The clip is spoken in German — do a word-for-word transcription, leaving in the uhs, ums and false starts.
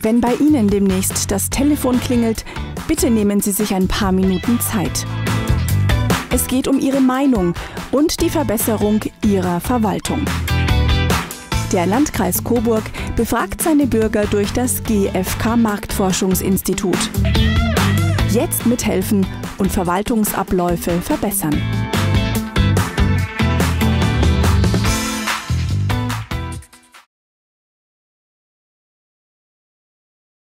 Wenn bei Ihnen demnächst das Telefon klingelt, bitte nehmen Sie sich ein paar Minuten Zeit. Es geht um Ihre Meinung und die Verbesserung Ihrer Verwaltung. Der Landkreis Coburg befragt seine Bürger durch das G F K Marktforschungsinstitut. Jetzt mithelfen und Verwaltungsabläufe verbessern.